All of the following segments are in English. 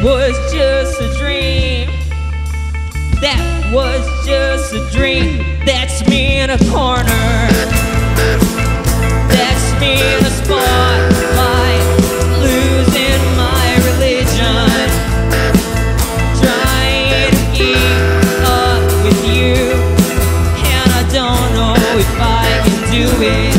was just a dream. That was just a dream. That's me in a corner. That's me in a spotlight, losing my religion, trying to keep up with you, and I don't know if I can do it.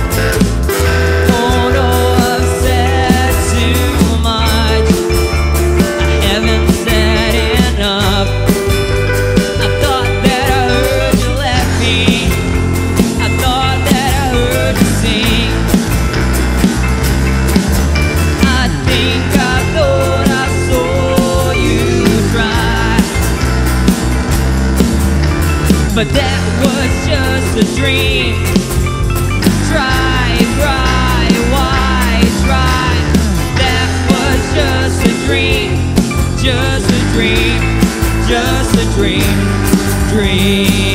Oh no, I've said too much. I haven't said enough. I thought that I heard you laugh me. I thought that I heard you sing. I think I thought I saw you cry, but that was just a dream. Try, why try? That was just a dream, just a dream, just a dream, dream.